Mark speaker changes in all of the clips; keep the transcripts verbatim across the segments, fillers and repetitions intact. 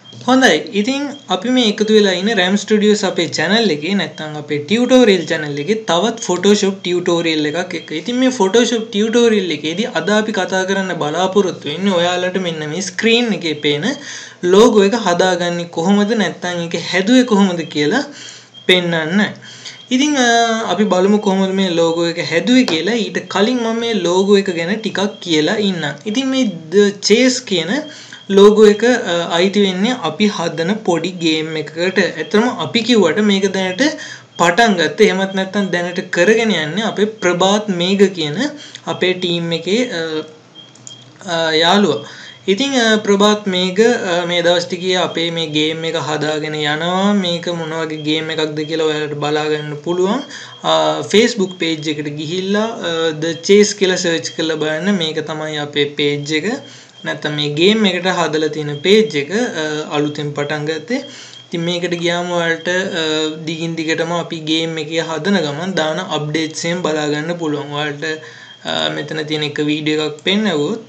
Speaker 1: හොඳයි ඉතින් අපි මේ එකතු වෙලා ඉන්නේ RAM Studios අපේ channel එකේ නැත්නම් අපේ tutorial channel එකේ තවත් Photoshop tutorial එකක් එක්ක. ඉතින් මේ Photoshop tutorial එකේදී අද අපි කතා කරන්න බලාපොරොත්තු වෙන්නේ ඔයාලට මෙන්න මේ screen එකේ පේන logo එක හදාගන්නේ කොහොමද නැත්නම් ඒක හැදුවේ කොහොමද කියලා පෙන්වන්න. ඉතින් අපි බලමු කොහොමද මේ logo එක හැදුවේ කියලා. ඊට කලින් මම මේ logo එක ගැන ටිකක් කියලා ඉන්නම්. ඉතින් මේ The Chase කියන logo එක අයිති වෙන්නේ අපි හදන පොඩි game එකකට. ඇත්තම අපි කිව්වට මේක දැනට පටන් ගත්ත. එහෙමත් නැත්නම් දැනට කරගෙන යන්නේ අපේ ප්‍රභාත් මේඝ කියන අපේ team එකේ යාළුවා. ඉතින් ප්‍රභාත් මේඝ මේ දවස් ටිකේ අපේ මේ game එක හදාගෙන යනවා. මේක මොන වගේ game එකක්ද කියලා ඔයාලට බලා ගන්න පුළුවන්. Facebook page එකට ගිහිල්ලා The Chase කියලා search කරලා බලන්න. මේක තමයි අපේ page එක. නැත්නම් මේ ගේම් එකට හදලා තියෙන page එක අලුතෙන් පටන් ගත්තේ. ඉතින් මේකට ගියාම ඔයාලට දිගින් දිගටම අපි ගේම් එකේ හදන ගමන් දාන අප්ඩේට්ස් එකෙන් බලා ගන්න පුළුවන්. ඔයාලට මෙතන තියෙන එක වීඩියෝ එකක් පෙන්නවොත්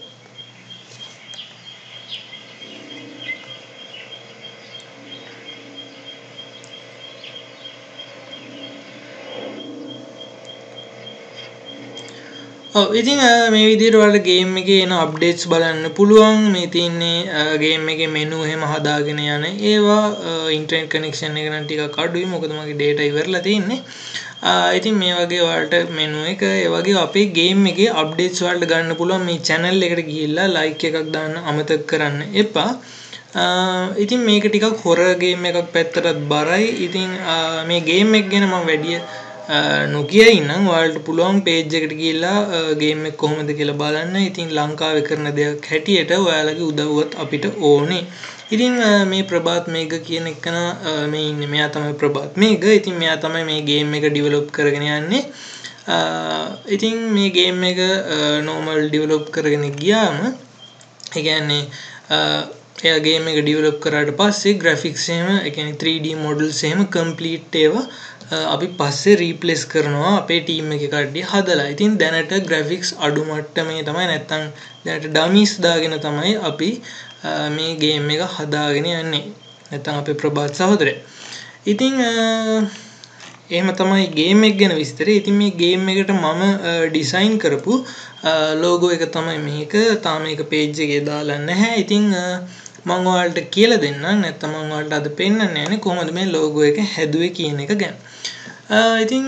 Speaker 1: ඔව් ඉතින් මේ විදිහට ඔයාලට ගේම් එකේ එන අප්ඩේට්ස් බලන්න පුළුවන්. මේ තියෙන්නේ ගේම් එකේ මෙනු එහෙම හදාගෙන යන ඒවා. ඉන්ටර්නෙට් කනෙක්ෂන් එක නම් ටිකක් අඩුයි මොකද මගේ data ඉවරලා තියෙන්නේ. ඉතින් මේ වගේ ඔයාලට මෙනු එක ඒ වගේ අපේ ගේම් එකේ අප්ඩේට්ස් ඔයාලට ගන්න පුළුවන්. මේ channel එකට ගිහිල්ලා like එකක් දාන්න අමතක කරන්න එපා. ඉතින් මේක ටිකක් horror game එකක් පැත්තටත් බරයි. ඉතින් මේ game එක ගැන මම වැඩි නොකිය ඉන්නම්. ඔයාලට පුළුවන් page එකට ගිහිල්ලා game එක කොහොමද කියලා බලන්න. ඉතින් ලංකාවේ කරන දෙයක් හැටියට ඔයාලගේ උදව්වත් අපිට ඕනේ. ඉතින් මේ ප්‍රභාත් මේඝ කියන එකන මේ ඉන්නේ. මෙයා තමයි ප්‍රභාත් මේඝ. ඉතින් මෙයා තමයි මේ game එක develop කරගෙන යන්නේ. ඉතින් මේ game එක normal develop කරගෙන ගියාම ඒ කියන්නේ එයා game එක develop කරාට පස්සේ graphics එහෙම ඒ කියන්නේ three D models එහෙම complete ඒවා අපි පස්සේ රීප්ලේස් කරනවා අපේ ටීම් එකේ කට්ටිය හදලා. ඉතින් දැනට graphics අඩු මට්ටමේ තමයි නැත්තම් දැනට dummies දාගෙන තමයි අපි මේ game එක හදාගෙන යන්නේ. නැත්තම් අපේ ප්‍රභාත් සහෝදරයා. ඉතින් එහෙම තමයි game එක ගැන විස්තරය. ඉතින් මේ game එකට මම design කරපු logo එක තමයි මේක. තාම මේක page එකේ දාලා නැහැ. ඉතින් මම ඔයාලට කියලා දෙන්නම්. නැත්තම් මම ඔයාලට අද පෙන්නන්න යන්නේ කොහොමද මේ logo එක හැදුවේ කියන එක ගැන. ඉතින්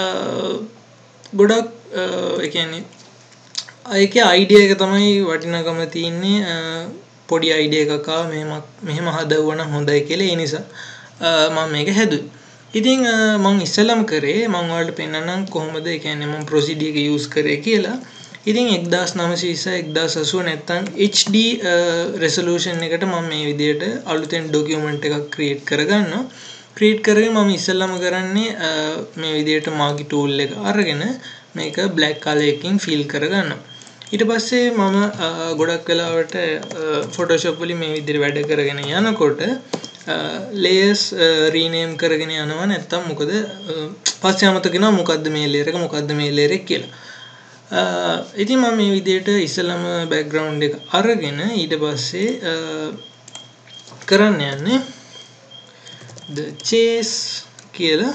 Speaker 1: ගොඩක් ඒ කියන්නේ ඒකේ idea එක තමයි වටිනාකම තියෙන්නේ. පොඩි idea එකක් ආව මෙහෙම මෙහෙම හදවුවා නම් හොඳයි කියලා. ඒ නිසා මම මේක හැදුවේ. ඉතින් මම ඉස්සෙල්ලම කරේ මම ඔයාලට පෙන්නන්නම් කොහොමද ඒ කියන්නේ මම procedure එක use කරේ කියලා. ඉතින් nineteen ninety nineteen eighty නැත්තම් H D resolution එකට මම මේ විදිහට අලුතෙන් document එකක් create කරගන්නවා. create කරගෙන මම ඉස්සෙල්ලාම කරන්නේ මේ විදිහට මාගේ tool එක අරගෙන මේක black color එකකින් fill කරගන්නවා. ඊට පස්සේ මම ගොඩක් වෙලාවට Photoshop වලින් මේ විදිහට වැඩ කරගෙන යනකොට layers rename කරගෙන යනවා. නැත්තම් මොකද පස්සේ අමතක වෙනවා මොකද්ද මේ layer එක මොකද්ද මේ layer එක කියලා. ඉතින් මම මේ විදිහට ඉස්සෙල්ලාම background එක අරගෙන ඊට පස්සේ කරන්න යන්නේ The Chase කියලා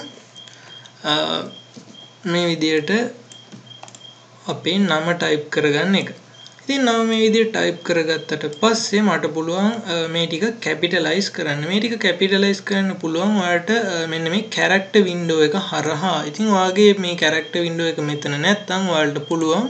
Speaker 1: මේ විදිහට අපේ නම type කරගන්න එක. ඉතින් නම මේ විදිහට type කරගත්තට පස්සේ මට පුළුවන් මේ ටික capitalize කරන්න. මේ ටික capitalize කරන්න පුළුවන් ඔයාලට මෙන්න මේ character window එක හරහා. ඉතින් ඔයාගේ මේ character window එක මෙතන නැත්නම් ඔයාලට පුළුවන්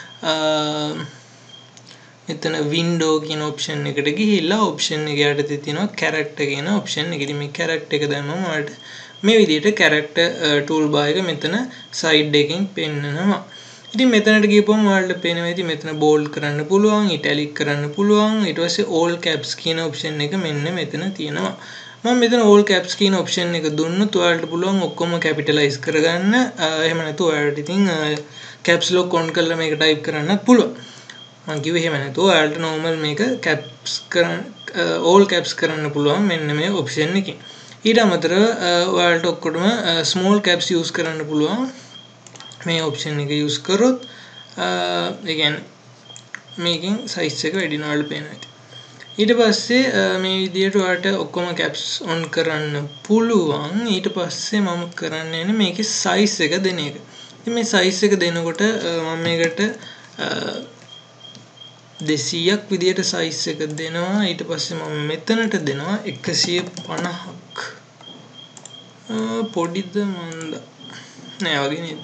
Speaker 1: මෙතන window කියන option එකට ගිහිල්ලා option එක යටතේ තියෙනවා character කියන option එක. ඉතින් මේ character එක දැම්මම ඔයාලට මේ විදිහට character toolbar එක මෙතන side එකකින් පෙන්නනවා. ඉතින් මෙතනට ගියපුවම ඔයාලට පේනවා ඉතින් මෙතන bold කරන්න පුළුවන්, italic කරන්න පුළුවන්. ඊට පස්සේ all caps කියන option එක මෙන්න මෙතන තියෙනවා. මම මෙතන all caps කියන option එක දුන්නොත් ඔයාලට පුළුවන් ඔක්කොම capitalize කරගන්න. එහෙම නැත්නම් ඔයාලට ඉතින් caps lock on කරලා මේක type කරන්නත් පුළුවන්. මම කිව්වේ එහෙම නැතුව ඔයාලට normal මේක caps කරන්න all caps කරන්න පුළුවන් මෙන්න මේ option එකකින්. ඊට අමතරව ඔයාලට ඔක්කොටම small caps use කරන්න පුළුවන්. මේ option එක use කරොත් ඒ කියන්නේ මේකෙන් size එක වැඩි වෙනවා වල පේනවා. ඊට පස්සේ මේ විදිහට ඔයාලට ඔක්කොම කැප්ස් ඔන් කරන්න පුළුවන්. ඊට පස්සේ මම කරන්න යන්නේ මේකේ සයිස් එක දෙන එක. ඉතින් මේ සයිස් එක දෙනකොට මම මේකට දෙසීයක් විදිහට සයිස් එක දෙනවා. ඊට පස්සේ මම මෙතනට දෙනවා එකසිය පනහක්. පොඩිද මන්ද නෑ වගේ නේද.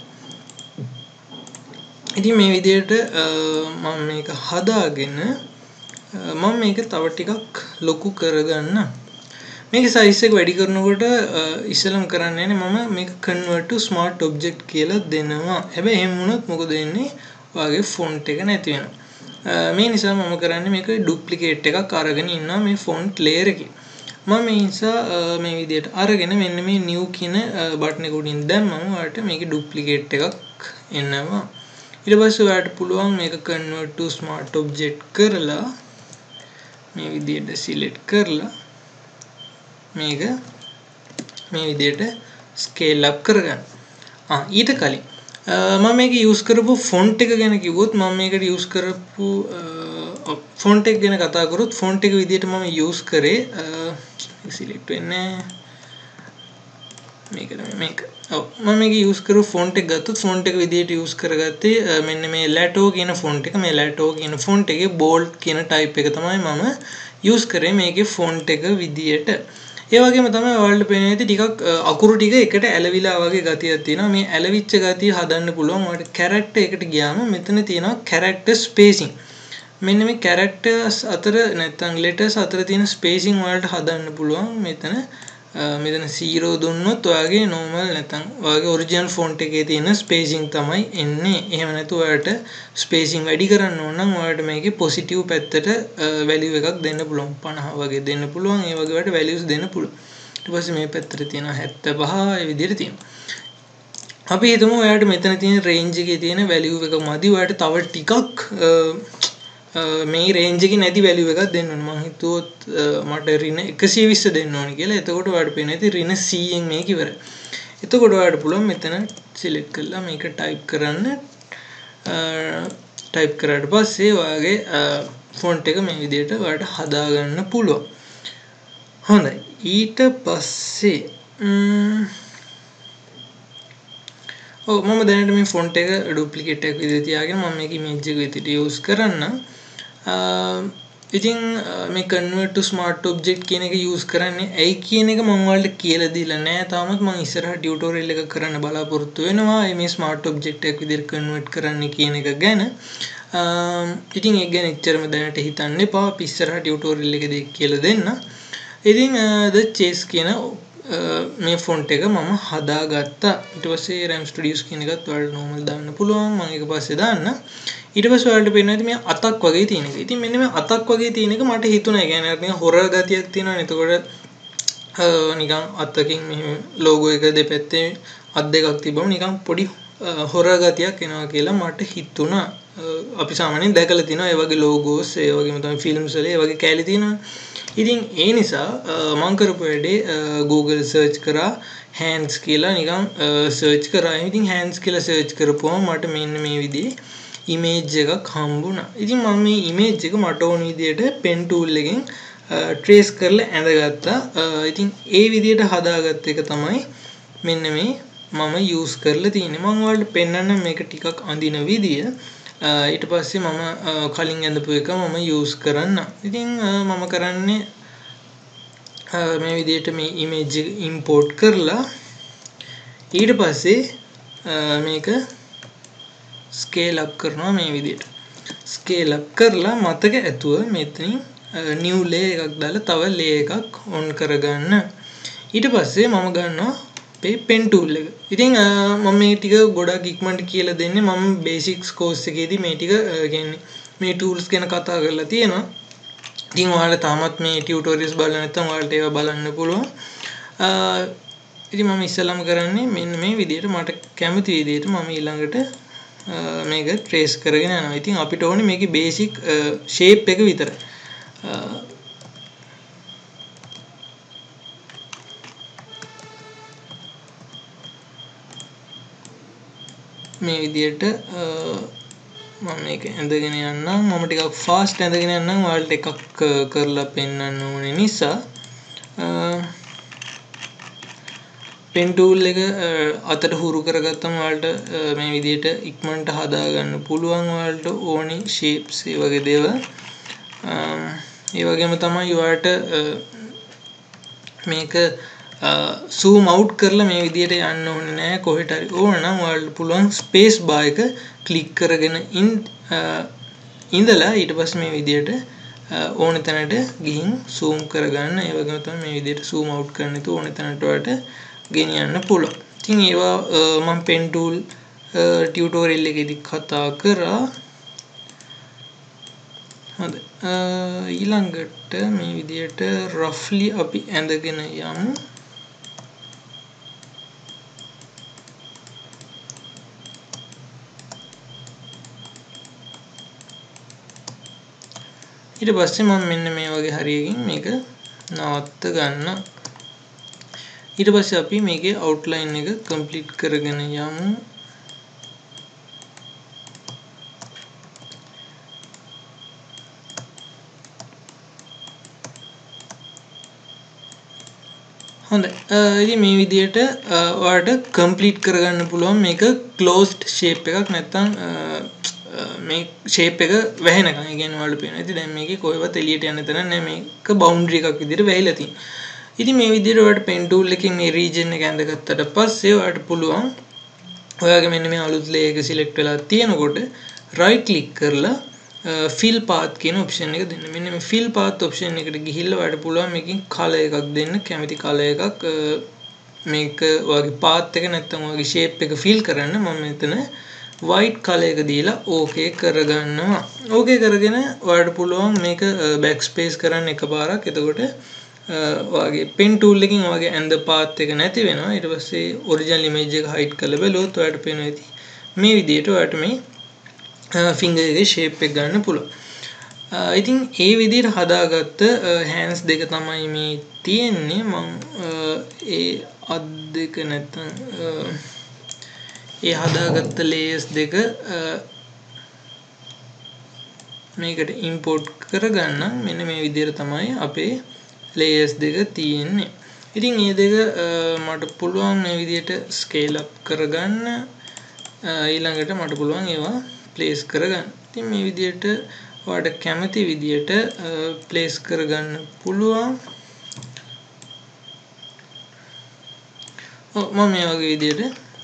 Speaker 1: ඉතින් මේ විදිහට මම මේක හදාගෙන මම මේක තව ටිකක් ලොකු කරගන්න. මේක සයිස් එක වැඩි කරනකොට ඉස්සෙල්ලම කරන්න යන්නේ මම මේක convert to smart object කියලා දෙනවා. හැබැයි එහෙම වුණොත් මොකද වෙන්නේ? ඔයාගේ font එක නැති වෙනවා. මේ නිසා මම කරන්නේ මේක duplicate එකක් අරගෙන ඉන්නවා මේ font layer එකේ. මම මේ නිසා මේ විදිහට අරගෙන මෙන්න මේ new කියන බටන් එක උඩින් දැම්මම ඔයාලට මේකේ duplicate එකක් එනවා. ඊට පස්සේ ඔයාලට පුළුවන් මේක convert to smart object කරලා මේ විදිහට select කරලා මේක මේ විදිහට scale up කරගන්න. ආ ඊට කලින් මම මේක use කරපු font එක ගැන කිව්වොත් මම මේකට use කරපු font එක ගැන කතා කරොත් font එක විදිහට මම use කරේ select වෙන්නේ මේක මේක. ඔව් මම මේක use කරපු font එක ගත්තොත් font එක විදිහට use කරගත්තේ මෙන්න මේ Lato කියන font එක. මේ Lato කියන font එකේ bold කියන type එක තමයි මම use කරේ මේකේ font එක විදිහට. ඒ වගේම තමයි ඔයාලට පේන්නේ ටිකක් අකුරු ටික එකට ඇලවිලා වගේ ගතියක් තියෙනවා. මේ ඇලවිච්ච ගතිය හදන්න පුළුවන්. ඔයාලට character එකට ගියාම මෙතන තියෙනවා character spacing. මෙන්න මේ characters අතර නැත්නම් letters අතර තියෙන spacing ඔයාලට හදන්න පුළුවන්. මෙතන මෙතන zero දුන්නොත් ඔයාගේ normal නැත්නම් ඔයාගේ original font එකේ තියෙන spacing තමයි එන්නේ. එහෙම නැත්නම් ඔයාලට spacing වැඩි කරන්න ඕන නම් ඔයාලට මේකේ positive පැත්තට value එකක් දෙන්න පුළුවන්. පනහ වගේ දෙන්න පුළුවන්. ඒ වගේ වලට values දෙන්න පුළුවන්. ඊට පස්සේ මේ පැත්තට තියෙනවා හැත්තෑ පහ ඒ විදිහට තියෙනවා. අපි හිතමු ඔයාලට මෙතන තියෙන range එකේ තියෙන value එක මදි. ඔයාලට තව ටිකක් මේ range එකේ නැති value එකක් දෙන්න ඕනේ. මම හිතුවොත් මට ඍණ එකසිය විස්ස දෙන්න ඕනේ කියලා. එතකොට ඔයාලට පේන්නේ නැති ඍණ සීයෙන් මේක ඉවරයි. එතකොට ඔයාලට පුළුවන් මෙතන select කරලා මේක type කරන්න. type කරාට පස්සේ ඔයාගේ font එක මේ විදිහට ඔයාලට හදා ගන්න පුළුවන්. හොඳයි. ඊට පස්සේ ඔව් මම දැනට මේ font එක duplicate එකක් විදිහට තියාගෙන මම මේක image එක විදිහට use කරන්න. ඉතින් මේ convert to smart object කියන එක use කරන්නේ ඇයි කියන එක මම ඔයාලට කියලා දීලා නැහැ. තාමත් මම ඉස්සරහ tutorial එකක් කරන්න බලාපොරොත්තු වෙනවා. මේ smart object එකක් විදිහට convert කරන්න කියන එක ගැන. ඉතින් ඒක ගැන එච්චරම දැනට හිතන්න එපා. අපි ඉස්සරහ tutorial එකේදී කියලා දෙන්න. ඉතින් the chase කියන මේ font එක මම හදාගත්තා. ඊට පස්සේ RAM Studios කියන එකත් ඔයාලට normal දාන්න පුළුවන්. මම ඒක පස්සේ දාන්න. ඊට පස්සේ ඔයාලට පේනවා ඇති මේ අතක් වගේ තියෙන එක. ඉතින් මෙන්න මේ අතක් වගේ තියෙන එක මට හිතුණා. ඒ කියන්නේ නිකන් හොරර් ගතියක් තියෙනවනේ. එතකොට නිකන් අතකින් මෙහෙම logo එක දෙපැත්තේ අත් දෙකක් තිබ්බම නිකන් පොඩි හොරර් ගතියක් එනවා කියලා මට හිතුණා. අපි සාමාන්‍යයෙන් දැකලා තියෙනවා ඒ වගේ logos ඒ වගේම තමයි films වල ඒ වගේ කැලි තියෙනවා. ඉතින් ඒ නිසා මම කරපු වැඩේ Google search කරා hands කියලා නිකන් search කරා. ඉතින් hands කියලා search කරපුවම මට මෙන්න මේ විදිහේ image එකක් හම්බුණා. ඉතින් මම මේ image එක මට ඕන විදිහට pen tool එකෙන් trace කරලා ඇඳගත්තා. ඉතින් ඒ විදිහට හදාගත්ත එක තමයි මෙන්න මේ මම use කරලා තියෙන්නේ. මම ඔයාලට පෙන්නන්න මේක ටිකක් අඳින විදිය. ඊට පස්සේ මම කලින් ඇඳපු එක මම use කරන්න. ඉතින් මම කරන්නේ මේ විදිහට මේ image එක import කරලා ඊට පස්සේ මේක scale up කරනවා මේ විදිහට. scale up කරලා මතක ඇතුව මෙතනින් new layer එකක් දාලා තව layer එකක් on කරගන්න. ඊට පස්සේ මම ගන්නවා අපේ pen tool එක. ඉතින් මම මේ ටික ගොඩක් ඉක්මනට කියලා දෙන්නේ. මම basics course එකේදී මේ ටික කියන්නේ මේ tools ගැන කතා කරලා තියෙනවා. ඉතින් ඔයාලා තාමත් මේ tutorials බලලා නැත්නම් ඔයාලට ඒවා බලන්න පුළුවන්. ඉතින් මම ඉස්සෙල්ලාම කරන්නේ මෙන්න මේ විදිහට මට කැමති විදිහට මම ඊළඟට මේක trace කරගෙන යනවා. ඉතින් අපිට ඕනේ මේකේ basic shape එක විතරයි. මේ විදිහට මම මේක ඇඳගෙන යන්නම් මම ටිකක් ෆාස්ට් ඇඳගෙන යන්නම් ඔයාලට එකක් කරලා පෙන්නන්න ඕනේ නිසා pen tool එක අතට හුරු කරගත්තම ඔයාලට මේ විදිහට ඉක්මනට හදා ගන්න පුළුවන් ඔයාලට ඕනි shapes ඒ වගේ දේවල් ඒ වගේම තමයි ඔයාලට මේක zoom out කරලා මේ විදිහට යන්න ඕනේ නෑ කොහෙට හරි ඕන නම් ඔයාලට පුළුවන් space bar එක click කරගෙන ඉඳලා ඊට පස්සේ මේ විදිහට ඕන තැනට ගිහින් zoom කරගන්න ඒ වගේම තමයි මේ විදිහට zoom out කරන්න තු ඕන තැනට ඔයාලට ගෙනියන්න පුළුවන්. ඉතින් ඒවා මම pen tool tutorial එකේදී කතා කරා. හොඳයි. ඊළඟට මේ විදිහට roughly අපි ඇඳගෙන යමු. ඊට පස්සේ මම මෙන්න මේ වගේ හරියකින් මේක නවත්ත ගන්න. ඊට පස්සේ අපි මේකේ outline එක complete කරගෙන යමු. හොඳයි. ඉතින් මේ විදිහට ඔයාලට complete කරගන්න පුළුවන් මේක closed shape එකක් නැත්නම් මේ shape එක වැහෙනකන්. ඒ කියන්නේ ඔයාලට පේනවා. ඉතින් දැන් මේකේ කොහෙවත් එළියට යන්න තැන නැහැ. මේක boundary එකක් විදිහට වැහිලා තියෙනවා. ඉතින් මේ විදිහට ඔයාලට pen tool එකකින් මේ region එක ඇඳගත්තට පස්සේ ඔයාලට පුළුවන් ඔයාගේ මෙන්න මේ අලුත් layer එක select වෙලා තියෙනකොට right click කරලා fill path කියන option එක දෙන්න. මෙන්න මේ fill path option එකට ගිහිල්ලා ඔයාලට පුළුවන් මේකෙන් color එකක් දෙන්න. කැමති color එකක් මේක ඔයාගේ path එක නැත්නම් ඔයාගේ shape එක fill කරන්න මම මෙතන white color එක දීලා okay කරගන්නවා. okay කරගෙන ඔයාලට පුළුවන් මේක backspace කරන්න එකපාරක්. එතකොට ඔයාගේ pen tool එකකින් ඔයාගේ ඇඳ path එක නැති වෙනවා. ඊට පස්සේ original image එක hide කරලා බලුවොත් ඔයාලට පේනවා ඇති. මේ විදිහට ඔයාලට මේ finger එකේ shape එක ගන්න පුළුවන්. ඉතින් ඒ විදිහට හදාගත්ත hands දෙක තමයි මේ තියෙන්නේ. මම ඒ අත් දෙක නැත්තම් ඒ හදාගත්ත layers දෙක මේකට import කරගන්න. මෙන්න මේ විදිහට තමයි අපේ layers දෙක තියෙන්නේ. ඉතින් මේ දෙක මට පුළුවන් මේ විදිහට scale up කරගන්න. ඊළඟට මට පුළුවන් ඒවා place කරගන්න. ඉතින් මේ විදිහට ඔයාලට කැමති විදිහට place කරගන්න පුළුවන්. ඔව් මම මේ වගේ විදිහට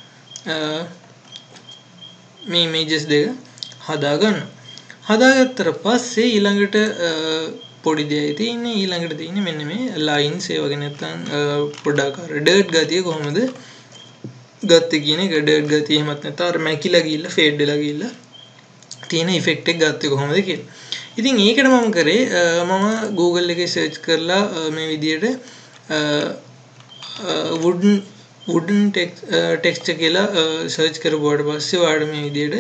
Speaker 1: මේ images දෙක හදා ගන්නවා. හදාගත්තට පස්සේ ඊළඟට පොඩි දෙයක් තියෙන්නේ. ඊළඟට තියෙන්නේ මෙන්න මේ lines ඒ වගේ නැත්නම් පොඩක් අර dirt ගතිය කොහොමද ගත්තේ කියන එක. dirt ගතිය එහෙමත් නැත්නම් අර මැකිලා ගිහිල්ලා fade වෙලා ගිහිල්ලා තියෙන effect එක ගත්තේ කොහොමද කියලා. ඉතින් ඒකට මම කරේ මම Google එකේ search කරලා මේ විදිහට wooden wooden text texture කියලා search කරපුවාට පස්සේ ඔයාලට මේ විදිහට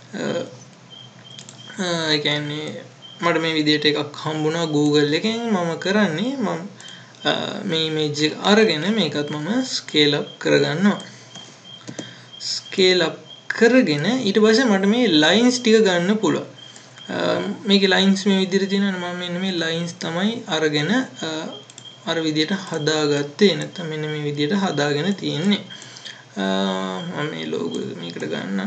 Speaker 1: ඒ කියන්නේ මට මේ විදිහට එකක් හම්බුණා Google එකෙන්. මම කරන්නේ මම මේ image එක අරගෙන මේකත් මම scale up කරගන්නවා. scale up කරගෙන ඊට පස්සේ මට මේ lines ටික ගන්න පුළුවන්. මේකේ lines මේ විදිහට තියෙනවා. මම මෙන්න මේ lines තමයි අරගෙන අර විදිහට හදාගත්තේ. නැත්නම් මෙන්න මේ විදිහට හදාගෙන තියෙන්නේ. මම මේ logo මේකට ගන්නවා.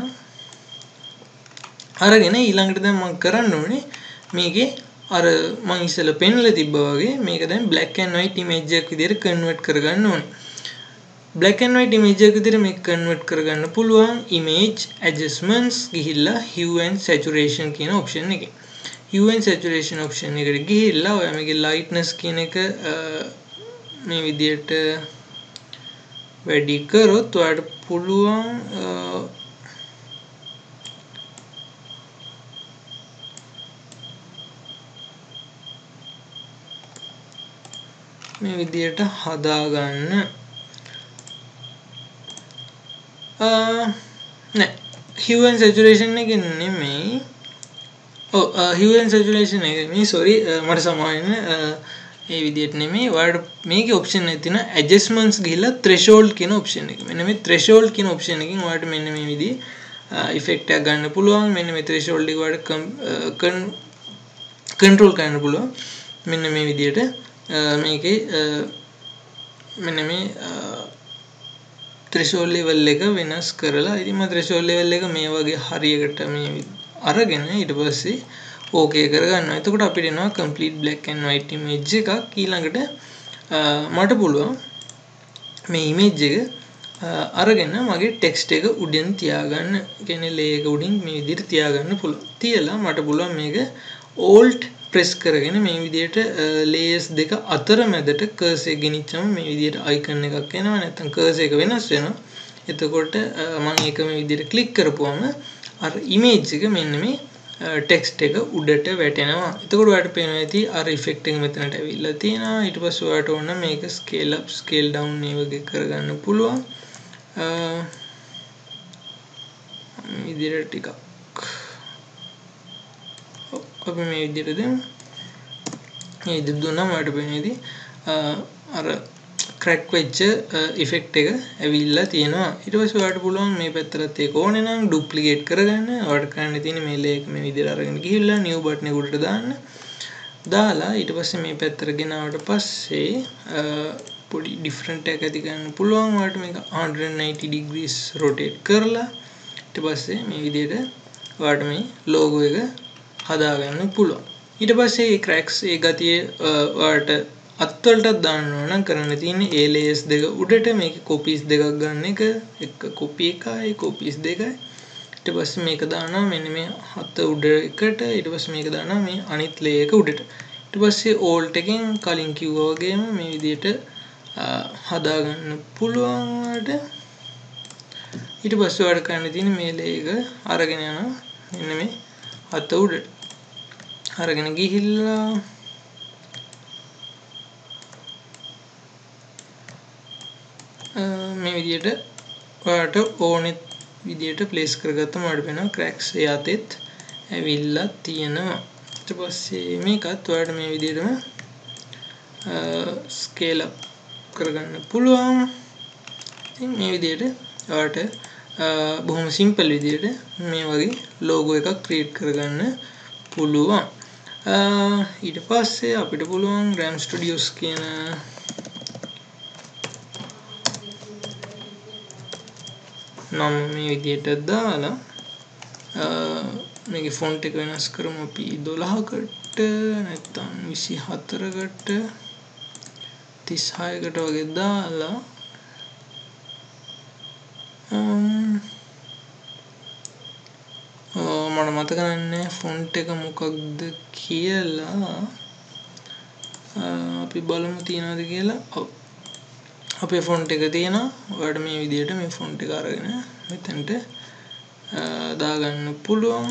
Speaker 1: අරගෙන ඊළඟට දැන් මම කරන්න ඕනේ මේකේ අර මම ඉස්සෙල්ලා පෙන්වලා තිබ්බා වගේ මේක දැන් black and white image එකක් විදිහට convert කරගන්න ඕනේ. black and white image එක විදිහට මේක convert කරගන්න පුළුවන් image adjustments ගිහිල්ලා hue and saturation කියන option එකේ. hue and saturation option එකට ගිහිල්ලා ඔයා මේකේ lightness කියන එක මේ විදිහට වැඩි කරොත් ඔයාලට පුළුවන් මේ විදිහට හදාගන්න. නෑ hue and saturation එක නෙමෙයි. ඔව් hue and saturation එක නෙමෙයි sorry මට සමාවෙන්න. ඒ විදිහට නෙමෙයි. ඔයාලට මේකේ option එකක් තියෙනවා adjustments ගිහිල්ලා threshold කියන option එක. මෙන්න මේ threshold කියන option එකකින් ඔයාලට මෙන්න මේ විදිහේ ඉෆෙක්ට් එකක් ගන්න පුළුවන් මෙන්න මේ threshold එක වලට කන්ට්‍රෝල් කරන්න පුළුවන් මෙන්න මේ විදිහට මේකේ මෙන්න මේ threshold level එක වෙනස් කරලා ඉතින් මම threshold level එක මේ වගේ හරියකට මේ අරගෙන ඊට පස්සේ okay කරගන්නවා. එතකොට අපිට එනවා complete black and white image එකක්. ඊළඟට මට පුළුවන් මේ image එක අරගෙන මගේ text එක උඩින් තියාගන්න. කියන්නේ layer එක උඩින් මේ විදිහට තියාගන්න පුළුවන්. තියලා මට පුළුවන් මේක alt press කරගෙන මේ විදිහට layers දෙක අතර මැදට cursor එක ගෙනිච්චම මේ විදිහට icon එකක් එනවා. නැත්නම් cursor එක වෙනස් වෙනවා. එතකොට මම ඒක මේ විදිහට click කරපුවම අර image එක මෙන්න මේ text එක උඩට වැටෙනවා. එතකොට ඔයාලට පේනවා ඇති අර effect එක මෙතනට ඇවිල්ලා තියෙනවා. ඊට පස්සේ ඔයාලට ඕන මේක scale up scale down මේ වගේ කරගන්න පුළුවන්. මේ විදිහට ටිකක් අපි මේ විදිහට දෙමු. මේ විදිහට දුන්නාම ඔයාලට පේනවා ඇති අර crack වෙච්ච effect එක ඇවිල්ලා තියෙනවා. ඊට පස්සේ ඔයාලට පුළුවන් මේ පැත්තට ඒක ඕනේ නම් duplicate කරගන්න. ඔයාලට කරන්න තියෙන්නේ මේ layer එක මේ විදිහට අරගෙන ගිහිල්ලා new button එක උඩට දාන්න. දාලා ඊට පස්සේ මේ පැත්තට ගෙනාවට පස්සේ පොඩි different එකක් ඇති ගන්න පුළුවන්. ඔයාලට මේක one ninety degrees rotate කරලා ඊට පස්සේ මේ විදිහට ඔයාලට මේ logo එක හදාගන්න පුළුවන්. ඊට පස්සේ මේ cracks ඒ ගතිය ඔයාලට අත්වලටත් දාන්න ඕන නම් කරන්න තියෙන්නේ ඒ layers දෙක උඩට මේකේ copies දෙකක් ගන්න එක එක copy එකයි copies දෙකයි ඊට පස්සේ මේක දානවා මෙන්න මේ හත උඩ එකට ඊට පස්සේ මේක දානවා මේ අනිත් layer එක උඩට ඊට පස්සේ alt එකෙන් කලින් කිව්වා වගේම මේ විදිහට හදාගන්න පුළුවන් වලට ඊට පස්සේ ඔයාලට කරන්න තියෙන්නේ මේ layer එක අරගෙන යනවා මෙන්න මේ හත උඩට අරගෙන ගිහිල්ලා මේ විදිහට ඔයාලට ඕනෙ විදිහට ප්ලේස් කරගත්තම ඔයාලට වෙනවා cracks ඒ අතෙත් ඇවිල්ලා තියෙනවා. ඊට පස්සේ මේකත් ඔයාලට මේ විදිහටම scale up කරගන්න පුළුවන්. ඉතින් මේ විදිහට ඔයාලට බොහොම simple විදිහට මේ වගේ logo එකක් create කරගන්න පුළුවන්. ඊට පස්සේ අපිට පුළුවන් RAM Studios කියන නම් මේ විදිහට දාලා මේකේ ෆොන්ට් එක වෙනස් කරමු අපි දොළහකට නැත්නම් විසිහතරකට තිස්හයකට වගේ දාලා මට මතක නැහැ ෆොන්ට් එක මොකක්ද කියලා අපි බලමු තියනවාද කියලා. ඔව් අපේ ෆොන්ට් එක තියෙනවා. ඔයාලට මේ විදිහට මේ ෆොන්ට් එක අරගෙන මෙතනට දාගන්න පුළුවන්.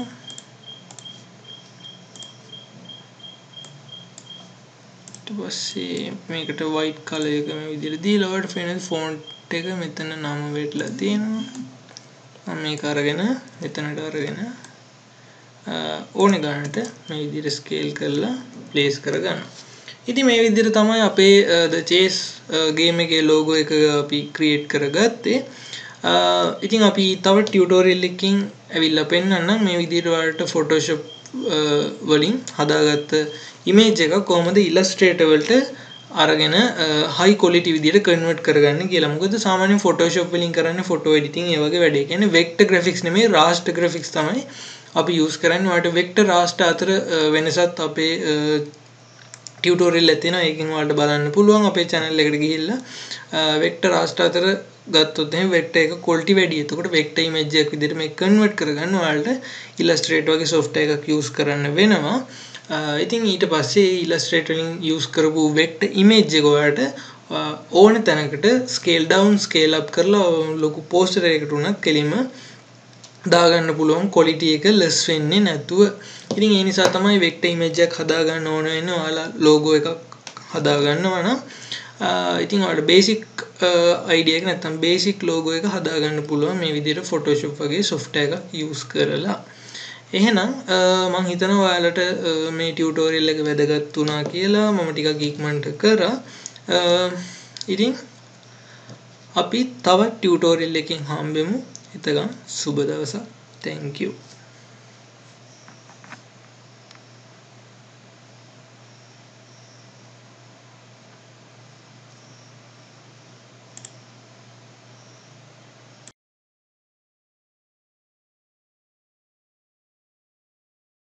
Speaker 1: ඊට පස්සේ මේකට white color එක මේ විදිහට දීලා ඔයාලට ෆයිනල් ෆොන්ට් එක මෙතන නම වෙట్లా තියෙනවා. මම මේක අරගෙන මෙතනට අරගෙන ඕනේ ගන්නට මේ විදිහට ස්කේල් කරලා ප්ලේස් කරගන්න. ඉතින් මේ විදිහට තමයි අපේ the chase game එකේ logo එක අපි create කරගත්තේ. ඉතින් අපි තව tutorial එකකින් ඇවිල්ලා පෙන්නන්නම් මේ විදිහට ඔයාලට Photoshop වලින් හදාගත්ත image එක කොහොමද Illustrator වලට අරගෙන high quality විදිහට convert කරගන්න කියලා. මොකද සාමාන්‍යයෙන් Photoshop වලින් කරන්නේ photo editing ඒ වගේ වැඩේ. කියන්නේ vector graphics නෙමෙයි raster graphics තමයි අපි use කරන්නේ. ඔයාලට vector raster අතර වෙනසත් අපේ tutorial එක තියෙනවා. ඒකෙන් ඔයාලට බලන්න පුළුවන් අපේ channel එකට ගිහිල්ලා vector raster අතර ගත්තොත් එහෙනම් vector එක quality වැඩි. එතකොට vector image එකක් විදිහට මේක convert කරගන්න ඔයාලට Illustrator වගේ software එකක් use කරන්න වෙනවා. ඉතින් ඊට පස්සේ Illustrator වලින් use කරපු vector image එක ඔයාලට ඕන තැනකට scale down scale up කරලා ලොකු poster එකකට උනත් කෙලින්ම දාගන්න පුළුවන් quality එක less වෙන්නේ නැතුව. ඉතින් ඒ නිසා තමයි vector image එකක් හදාගන්න ඕන වෙන්නේ ඔයාලා logo එකක් හදාගන්නවා නම්. ඉතින් ඔයාලට basic idea එක නැත්නම් basic logo එක හදාගන්න පුළුවන් මේ විදිහට Photoshop වගේ software එකක් use කරලා. එහෙනම් මම හිතනවා ඔයාලට මේ tutorial එක වැදගත් වුණා කියලා. මම ටිකක් ඉක්මනට කරා. ඉතින් අපි තවත් tutorial එකකින් හම්බෙමු. එතකන් සුබ දවසක්. thank you